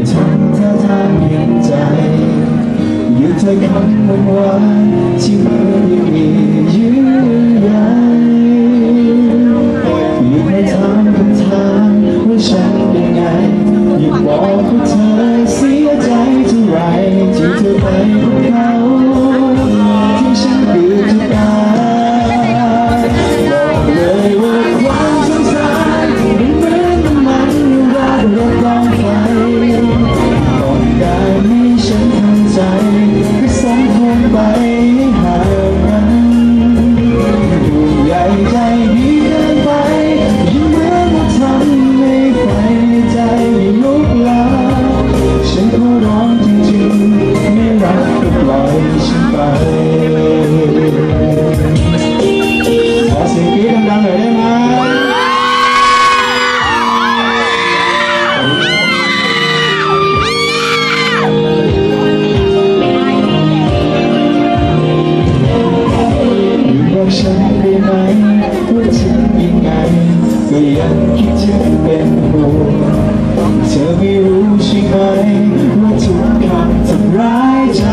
ทำท่าทางเห็นใจอยู่ถ้อยคำหวานๆที่มือยังมียื้อใยยิ่งให้ถามคำถามว่าฉันเป็นไงยิ่งบอกว่าเธอเสียใจเท่าไรที่เธอไปกับเขาที่ฉันคือทุกอย่างบอกเลยว่าความสงสารเป็นเหมือนน้ำมันราดรถกองไฟต้องการให้ฉันทำใจก็สมควรไปให้ห่างกันอยู่ใหญ่ใจดีเกินไปยิ่งเหมือนว่าทำให้ไฟในใจลุกลามฉันขอร้องจริงๆไม่รักก็ปล่อยฉันไปขอเสียงกรี๊ดดังๆหน่อยได้ไหมบอกฉันได้ไหมว่าถึงยังไงก็ยังคิดถึงเป็นห่วงเธอไม่รู้ใช่ไหมว่าทุกคำทำร้ายใจ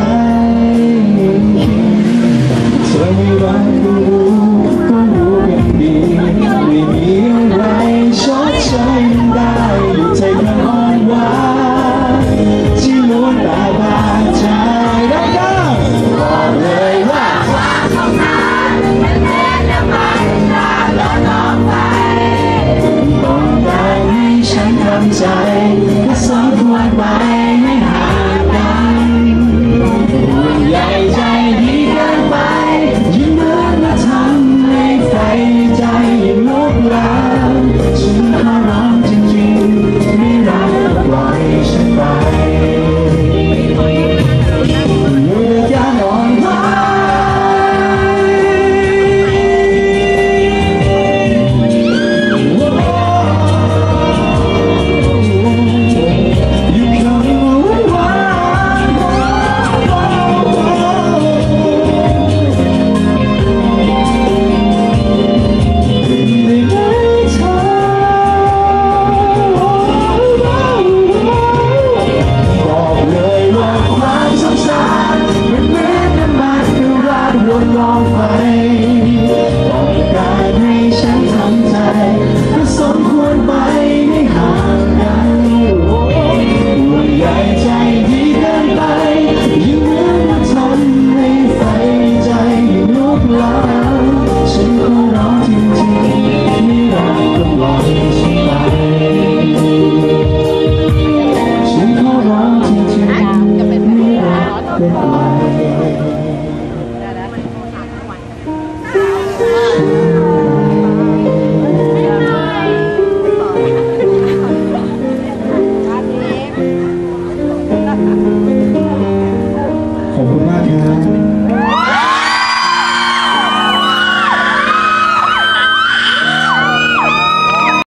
เธอไม่รักก็รู้กันดีไม่มีอะไรชดเชยมันได้อยู่ใจคำอ่อนหวานที่ล้วนแต่บาดใจได้ก็บอกเลยว่าต้องการให้ฉันทำใจก็สมควรไปให้ห่างกันห่วงใยใจดีเกินไปยิ่งเหมือนมาทำให้ไฟใจยิ่งลุกลามฉันขอร้องจริงๆไม่รักก็ปล่อยฉันไปอยู่ด้วยกันอ่อนไหวลองไปต้องการให้ฉันทำใจก็สมควรไปไม่ห่างกันห่วงใยใจดีเกินไปยิ่งเหมือนว่าทำให้ไฟใจยิ่งลุกลามฉันขอร้องจริงๆไม่รักก็ปล่อยฉันไปฉันขอร้องจริงๆไม่รักก็ปล่อย